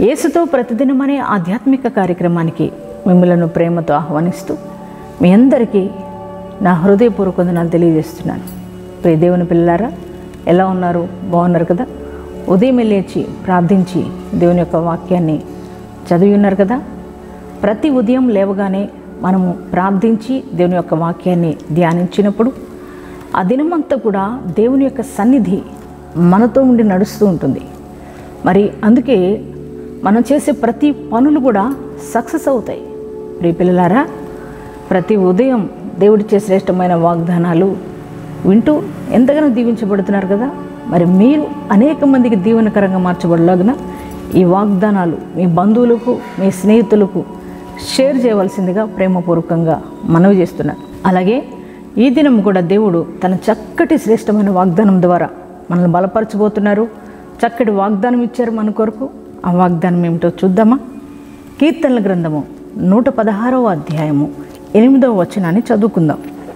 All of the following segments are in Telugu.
యేసుతో ప్రతిదినం అనే ఆధ్యాత్మిక కార్యక్రమానికి మిమ్మలను ప్రేమతో ఆహ్వానిస్తూ మీ అందరికీ నా హృదయపూర్వక వందనాలు తెలియజేస్తున్నాను. ప్రియ దేవుని పిల్లలారా, ఎలా ఉన్నారు? బాగున్నారు కదా? ఉదయం లేచి ప్రార్థించి దేవుని యొక్క వాక్యాన్ని చదివి ఉన్నారు కదా? ప్రతి ఉదయం లేవగానే మనము ప్రార్థించి దేవుని యొక్క వాక్యాన్ని ధ్యానించినప్పుడు ఆ దినమంతా కూడా దేవుని యొక్క సన్నిధి మనతో ఉండి నడుస్తూ ఉంటుంది. మరి అందుకే మనం చేసే ప్రతి పనులు కూడా సక్సెస్ అవుతాయి. ప్రియ పిల్లలారా, ప్రతి ఉదయం దేవుడిచ్చే శ్రేష్టమైన వాగ్దానాలు వింటూ ఎంతగానో దీవించబడుతున్నారు కదా. మరి మీరు అనేక మందికి దీవెనకరంగా మార్చబడలాగిన ఈ వాగ్దానాలు మీ బంధువులకు, మీ స్నేహితులకు షేర్ చేయవలసిందిగా ప్రేమపూర్వకంగా మనవి చేస్తున్నాను. అలాగే ఈ దినం కూడా దేవుడు తన చక్కటి శ్రేష్టమైన వాగ్దానం ద్వారా మనల్ని బలపరచబోతున్నారు. చక్కటి వాగ్దానం ఇచ్చారు మన కొరకు. ఆ వాగ్దానం ఏమిటో చూద్దామా? కీర్తనల గ్రంథము 116వ అధ్యాయము 8వ వచనాన్ని చదువుకుందాం.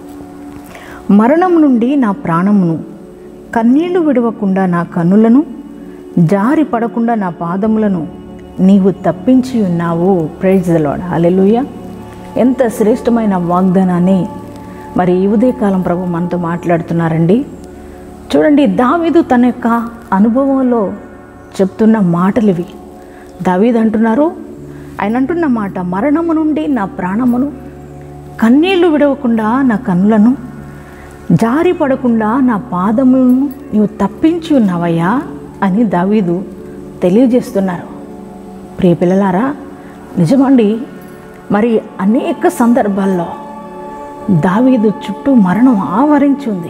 మరణం నుండి నా ప్రాణమును, కన్నీళ్లు విడవకుండా నా కన్నులను, జారి పడకుండా నా పాదములను నీవు తప్పించి ఉన్నావు. Praise the Lord. హల్లెలూయా. ఎంత శ్రేష్టమైన వాగ్దానాన్ని మరి ఈ ఉదయకాలం ప్రభు మనతో మాట్లాడుతున్నారండి. చూడండి, దావీదు తన యొక్క అనుభవంలో చెప్తున్న మాటలు ఇవి. దావీదు అంటున్నారు, ఆయన అంటున్న మాట, మరణము నుండి నా ప్రాణమును, కన్నీళ్లు విడవకుండా నా కన్నులను, జారి పడకుండా నా పాదములను నీవు తప్పించి ఉన్నావయ్యా అని దావీదు తెలియజేస్తున్నారు. ప్రియ పిల్లలారా, నిజమండి. మరి అనేక సందర్భాల్లో దావీదు చుట్టూ మరణం ఆవరించి ఉంది.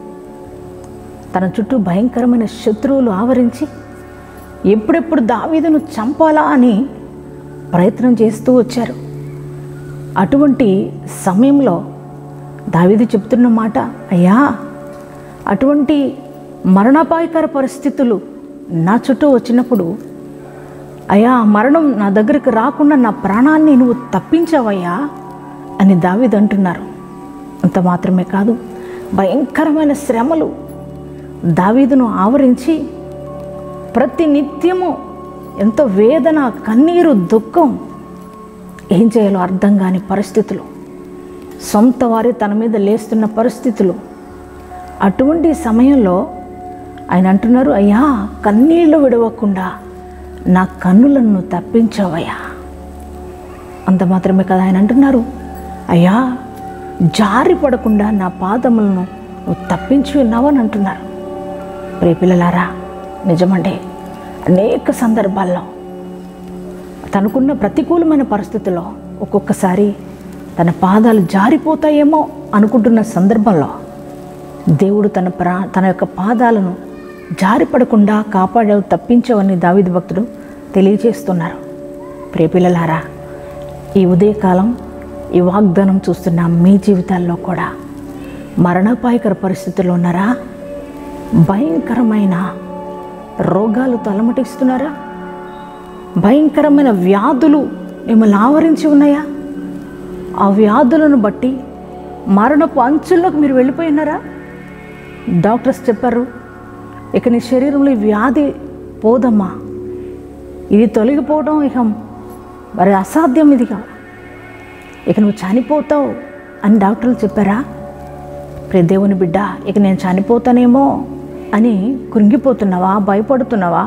తన చుట్టూ భయంకరమైన శత్రువులు ఆవరించి ఎప్పుడెప్పుడు దావీదును చంపాలా అని ప్రయత్నం చేస్తూ వచ్చారు. అటువంటి సమయంలో దావీదు చెప్తున్న మాట, అయ్యా, అటువంటి మరణాపాయకర పరిస్థితులు నా చుట్టూ వచ్చినప్పుడు, అయ్యా, మరణం నా దగ్గరికి రాకుండా నా ప్రాణాన్ని నువ్వు తప్పించావయ్యా అని దావీదు అంటున్నారు. అంత మాత్రమే కాదు, భయంకరమైన శ్రమలు దావీదును ఆవరించి ప్రతి నిత్యము ఎంతో వేదన, కన్నీరు, దుఃఖం, ఏం చేయాలో అర్థం కాని పరిస్థితులు, సొంత వారి తన మీద లేస్తున్న పరిస్థితులు. అటువంటి సమయంలో ఆయన అంటున్నారు, అయ్యా, కన్నీళ్లు విడవకుండా నా కన్నులను తప్పించావయ్యా. అంత మాత్రమే కదా, ఆయన అంటున్నారు, అయ్యా, జారి పడకుండా నా పాదములను నువ్వు తప్పించి ఉన్నావని అంటున్నారు. ప్రియ పిల్లలారా, నిజమండి. అనేక సందర్భాల్లో తనకున్న ప్రతికూలమైన పరిస్థితుల్లో ఒక్కొక్కసారి తన పాదాలు జారిపోతాయేమో అనుకుంటున్న సందర్భంలో దేవుడు తన యొక్క పాదాలను జారిపడకుండా కాపాడావు, తప్పించావని దావీదు భక్తుడు తెలియజేస్తున్నారు. ప్రియ పిల్లలారా, ఈ ఉదయకాలం ఈ వాగ్దానం చూస్తున్న మీ జీవితాల్లో కూడా మరణాపాయకర పరిస్థితుల్లో ఉన్నారా? భయంకరమైన రోగాలు తలమటిస్తున్నారా? భయంకరమైన వ్యాధులు మిమ్మల్ని ఆవరించి ఉన్నాయా? ఆ వ్యాధులను బట్టి మరణపు అంచుల్లోకి మీరు వెళ్ళిపోయినారా? డాక్టర్స్ చెప్పారు, ఇక నీ శరీరంలో ఈ వ్యాధి పోదమ్మా, ఇది తొలగిపోవడం ఇక మరి అసాధ్యం, ఇదిగా ఇక నువ్వు చనిపోతావు అని డాక్టర్లు చెప్పారా? ప్రియ దేవుని బిడ్డ, ఇక నేను చనిపోతానేమో అని కృంగిపోతున్నావా? భయపడుతున్నావా?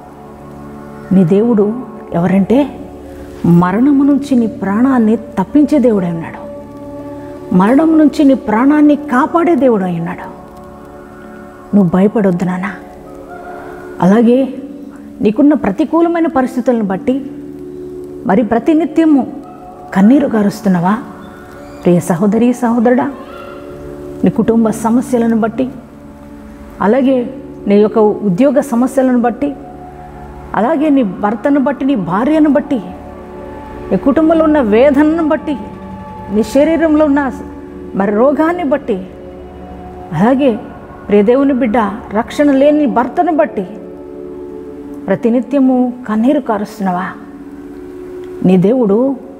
నీ దేవుడు ఎవరంటే మరణము నుంచి నీ ప్రాణాన్ని తప్పించే దేవుడై ఉన్నాడు. మరణం నుంచి నీ ప్రాణాన్ని కాపాడే దేవుడు అయి ఉన్నాడు. నువ్వు భయపడొద్దు నాన్న. అలాగే నీకున్న ప్రతికూలమైన పరిస్థితులను బట్టి మరి ప్రతినిత్యము కన్నీరు గారుస్తున్నావా? ప్రియ సహోదరి, సహోదరుడా, నీ కుటుంబ సమస్యలను బట్టి, అలాగే నీ యొక్క ఉద్యోగ సమస్యలను బట్టి, అలాగే నీ భర్తను బట్టి, నీ భార్యను బట్టి, నీ కుటుంబంలో ఉన్న వేదనను బట్టి, నీ శరీరంలో ఉన్న మరి రోగాన్ని బట్టి, అలాగే ప్రియదేవుని బిడ్డ రక్షణ లేని భర్తను బట్టి ప్రతినిత్యము కన్నీరు కారుస్తున్నావా? నీ దేవుడు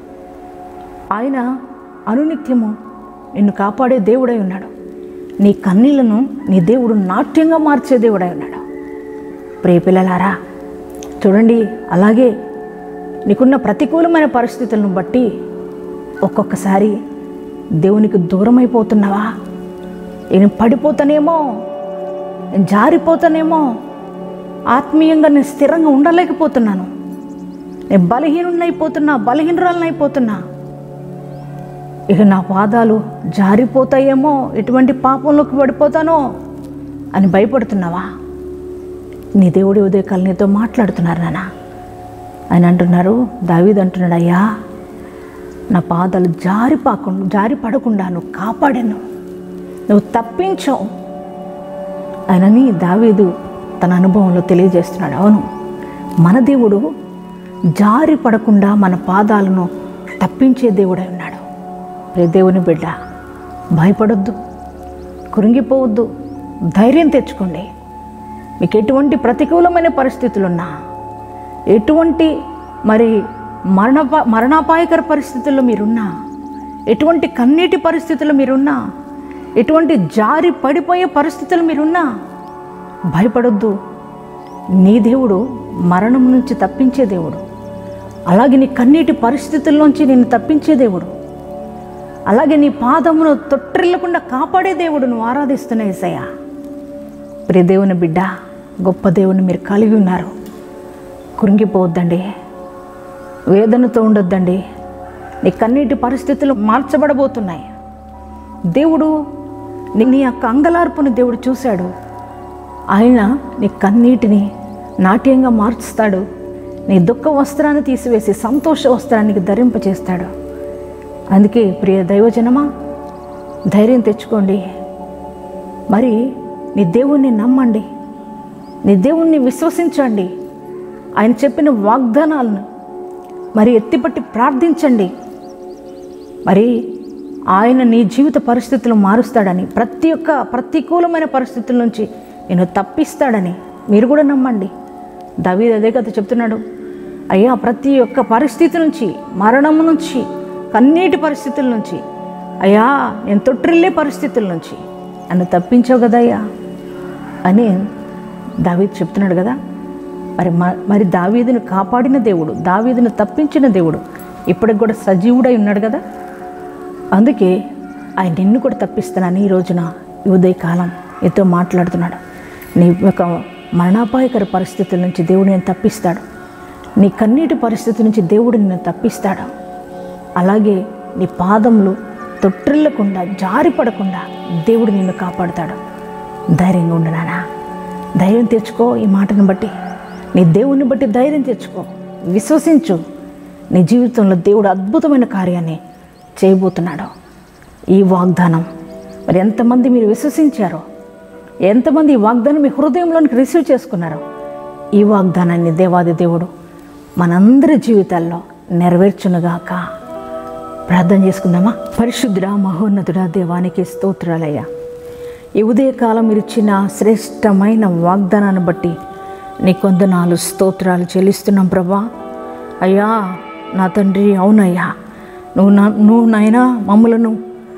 ఆయన అనునిత్యము నిన్ను కాపాడే దేవుడై ఉన్నాడు. నీ కన్నీళ్లను నీ దేవుడు నాట్యంగా మార్చే దేవుడై ఉన్నాడు. ప్రియ పిల్లలారా, చూడండి, అలాగే నీకున్న ప్రతికూలమైన పరిస్థితులను బట్టి ఒక్కొక్కసారి దేవునికి దూరం అయిపోతున్నావా? నేను పడిపోతానేమో, నేను జారిపోతానేమో, ఆత్మీయంగా నేను స్థిరంగా ఉండలేకపోతున్నాను, నేను బలహీనరాలనైపోతున్నా, ఇక నా పాదాలు జారిపోతాయేమో, ఎటువంటి పాపంలోకి పడిపోతానో అని భయపడుతున్నావా? నీ దేవుడి ఉదయకాలు నీతో మాట్లాడుతున్నారు నాన్న. ఆయన అంటున్నారు, దావీదు అంటున్నాడు, అయ్యా నా పాదాలు జారిపడకుండా నువ్వు కాపాడాను, నువ్వు తప్పించావు ఆయనని దావీదు తన అనుభవంలో తెలియజేస్తున్నాడు. అవును, మన దేవుడు జారి పడకుండా మన పాదాలను తప్పించే దేవుడై ఉన్నాడు. దేవుని బిడ్డ, భయపడొద్దు, కృంగిపోవద్దు, ధైర్యం తెచ్చుకోండి. మీకు ఎటువంటి ప్రతికూలమైన పరిస్థితులున్నా, ఎటువంటి మరణాపాయకర పరిస్థితుల్లో మీరున్నా, ఎటువంటి కన్నీటి పరిస్థితుల్లో మీరున్నా, ఎటువంటి జారి పడిపోయే పరిస్థితులు మీరున్నా భయపడొద్దు. నీ దేవుడు మరణం నుంచి తప్పించే దేవుడు, అలాగే నీ కన్నీటి పరిస్థితుల్లోంచి నేను తప్పించే దేవుడు, అలాగే నీ పాదమును తొట్టిల్లకుండా కాపాడే దేవుడు నువ్వు ఆరాధిస్తున్న యేసయ్య. ప్రియ దేవుని బిడ్డ, గొప్ప దేవుని మీరు కలిగి ఉన్నారు. కృంగిపోవద్దండి, వేదనతో ఉండొద్దండి. నీ కన్నీటి పరిస్థితులు మార్చబడబోతున్నాయి. దేవుడు నీ యొక్క అంగలార్పుని దేవుడు చూశాడు. ఆయన నీ కన్నీటిని నాట్యంగా మార్చుతాడు. నీ దుఃఖ వస్త్రాన్ని తీసివేసి సంతోష వస్త్రానికి ధరింపచేస్తాడు. అందుకే ప్రియ దైవజనమా, ధైర్యం తెచ్చుకోండి. మరి నీ దేవుణ్ణి నమ్మండి, నీ దేవుణ్ణి విశ్వసించండి. ఆయన చెప్పిన వాగ్దానాలను మరి ఎత్తిపట్టి ప్రార్థించండి. మరి ఆయన నీ జీవిత పరిస్థితులు మారుస్తాడని, ప్రతి ఒక్క ప్రతికూలమైన పరిస్థితుల నుంచి నేను తప్పిస్తాడని మీరు కూడా నమ్మండి. దావీదు అదే కథ చెప్తున్నాడు. అయ్యా, ప్రతి ఒక్క పరిస్థితి నుంచి, మరణము నుంచి, కన్నీటి పరిస్థితుల నుంచి, అయ్యా నేను తొట్టిల్లే పరిస్థితుల నుంచి నన్ను తప్పించావు కదయ్యా అని దావీదు చెప్తున్నాడు కదా. మరి దావీదును కాపాడిన దేవుడు, దావీదును తప్పించిన దేవుడు ఇప్పటికి కూడా సజీవుడై ఉన్నాడు కదా. అందుకే ఆయన నిన్ను కూడా తప్పిస్తున్నాను. ఈ రోజున ఈ ఉదయకాలం నీతో మాట్లాడుతున్నాడు. నీ యొక్క మరణాపాయకర పరిస్థితుల నుంచి దేవుడు నేను తప్పిస్తాడు. నీ కన్నీటి పరిస్థితి నుంచి దేవుడు నిన్ను తప్పిస్తాడు. అలాగే నీ పాదములు తొట్టిల్లకుండా, జారిపడకుండా దేవుడు నిన్ను కాపాడుతాడు. ధైర్యంగా ఉండు నాన్న, ధైర్యం తెచ్చుకో. ఈ మాటను బట్టి, నీ దేవుని బట్టి ధైర్యం తెచ్చుకో, విశ్వసించు. నీ జీవితంలో దేవుడు అద్భుతమైన కార్యాన్ని చేయబోతున్నాడు. ఈ వాగ్దానం మరి ఎంతమంది మీరు విశ్వసించారో, ఎంతమంది ఈ వాగ్దానం మీ హృదయంలోనికి రిసీవ్ చేసుకున్నారో, ఈ వాగ్దానాన్ని దేవాది దేవుడు మనందరి జీవితాల్లో నెరవేర్చునుగాక. ప్రార్థన చేసుకుందామా? పరిశుద్ధుడా, మహోన్నతుడా, దేవానికి స్తోత్రాలయ్యా. ఈ ఉదయకాలం మీరు ఇచ్చిన శ్రేష్టమైన వాగ్దానాన్ని బట్టి నీ కొందనాలు స్తోత్రాలు చెల్లిస్తున్నాం ప్రభా. అయ్యా నా తండ్రి, అవునయ్యా, నువ్వు నాయనా మమ్ములను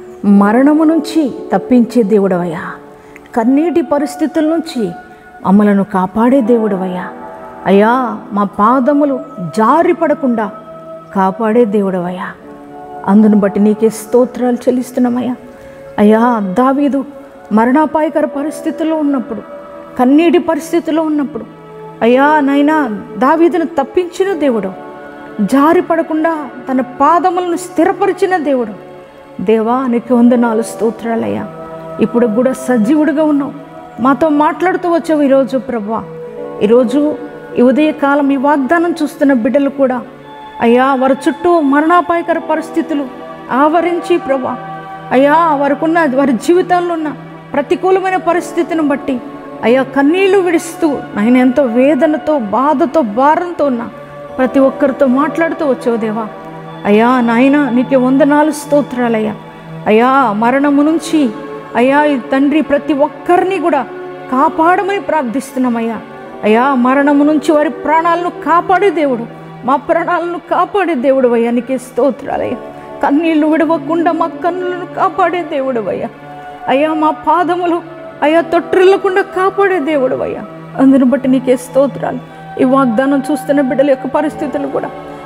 మరణము నుంచి తప్పించే దేవుడవయ్యా, కన్నీటి పరిస్థితుల నుంచి మమ్మలను కాపాడే దేవుడవయ్యా. అయ్యా, మా పాదములు జారిపడకుండా కాపాడే దేవుడవయ్యా. అందును బట్టి నీకే స్తోత్రాలు చెల్లిస్తున్నామయ్యా. అయ్యా, దావీదు మరణాపాయకర పరిస్థితుల్లో ఉన్నప్పుడు, కన్నీటి పరిస్థితుల్లో ఉన్నప్పుడు, అయ్యా నాయనా దావీదును తప్పించిన దేవుడు, జారిపడకుండా తన పాదములను స్థిరపరిచిన దేవుడు. దేవా నీకు వందనాలు, స్తోత్రాలయ్యా. ఇప్పుడు కూడా సజీవుడిగా ఉన్నావు, మాతో మాట్లాడుతూ వచ్చావు ఈరోజు ప్రభువా. ఈరోజు ఈ ఉదయకాలం ఈ వాగ్దానం చూస్తున్న బిడ్డలు కూడా అయ్యా, వారి చుట్టూ మరణాపాయకర పరిస్థితులు ఆవరించి ప్రభువా, అయ్యా వారి జీవితాల్లో ఉన్న ప్రతికూలమైన పరిస్థితిని బట్టి అయ్యా కన్నీళ్లు విడుస్తూ నాయన ఎంతో వేదనతో, బాధతో, భారంతో ఉన్న ప్రతి ఒక్కరితో మాట్లాడుతూ వచ్చావు దేవా. అయ్యా నాయన నీకే వందనాలు, స్తోత్రాలయ్యా. అయ్యా మరణము నుంచి అయ్యా ఈ తండ్రి ప్రతి ఒక్కరిని కూడా కాపాడమని ప్రార్థిస్తున్నామయ్యా. అయ్యా మరణము నుంచి వారి ప్రాణాలను కాపాడే దేవుడు, మా ప్రాణాలను కాపాడే దేవుడు అయ్యా, నీకే స్తోత్రాలయ్యా. కన్నీళ్లు విడవకుండా మా కన్నులను కాపాడే దేవుడు అయ్యా. అయ్యా మా పాదములు అయ్యా తొట్టిల్లకుండా కాపాడే దేవుడు అయ్యా. అందును బట్టి నీకే స్తోత్రాలు. ఈ వాగ్దానం చూస్తున్న బిడ్డల యొక్క పరిస్థితులు కూడా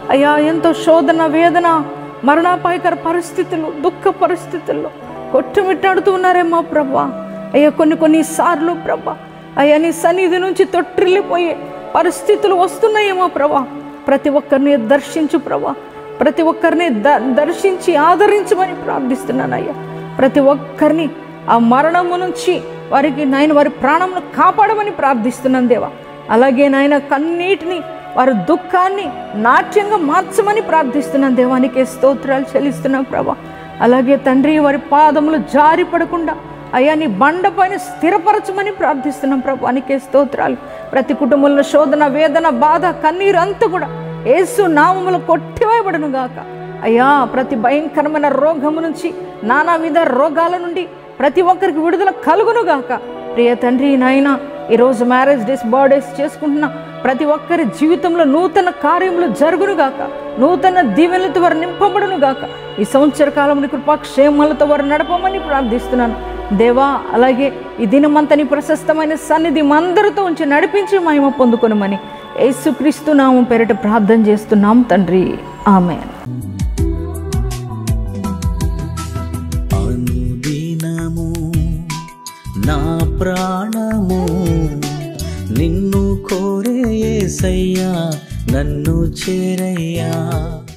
అయ్యా ఎంతో శోధన, వేదన, మరణాపాయకర పరిస్థితులు, దుఃఖ పరిస్థితుల్లో కొట్టుమిట్టాడుతూ ఉన్నారేమో ప్రభా. అయ్యా కొన్ని సార్లు ప్రభా అయ్యా నీ సన్నిధి నుంచి తొట్టిల్లిపోయే పరిస్థితులు వస్తున్నాయేమో ప్రభా. ప్రతి ఒక్కరిని దర్శించు ప్రభా, ప్రతి ఒక్కరిని దర్శించి ఆదరించమని ప్రార్థిస్తున్నాను అయ్యా. ప్రతి ఒక్కరిని ఆ మరణము నుంచి వారికి నాయన వారి ప్రాణమును కాపాడమని ప్రార్థిస్తున్నాను దేవా. అలాగే నాయన కన్నీటిని, వారి దుఃఖాన్ని నాట్యంగా మార్చమని ప్రార్థిస్తున్నాను దేవానికే స్తోత్రాలు చెల్లిస్తున్నాం ప్రభా. అలాగే తండ్రి వారి పాదములు జారి పడకుండా అయ్యా నీ బండ పైన స్థిరపరచమని ప్రార్థిస్తున్నాం ప్రభానికే స్తోత్రాలు. ప్రతి కుటుంబంలో శోధన, వేదన, బాధ, కన్నీరు అంతా కూడా యేసు నామములో కొట్టివేయబడును గాక. అయ్యా ప్రతి భయంకరమైన రోగము నుంచి, నానావిధ రోగాల నుండి ప్రతి ఒక్కరికి విడుదల కలుగును గాక. ప్రియ తండ్రి నాయన, ఈరోజు మ్యారేజ్ డేస్, బర్త్డేస్ చేసుకుంటున్న ప్రతి ఒక్కరి జీవితంలో నూతన కార్యములు జరుగును గాక, నూతన దీవెనలతో వారు నింపబడును గాక. ఈ సంవత్సర కాలంలో కృపాక్షేమాలతో వారు నడపమని ప్రార్థిస్తున్నాను దేవా. అలాగే ఈ దినమంతా నీ ప్రశస్తమైన సన్నిధి మందరితో ఉంచి నడిపించి మహిమ పొందుకొనమని యేసుక్రీస్తు నామం పేరిట ప్రార్థన చేస్తున్నాం తండ్రి, ఆమేన్. అనుదినము నా ప్రాణము నిన్ను కోరే యేసయ్యా, నన్ను చేరయ్యా.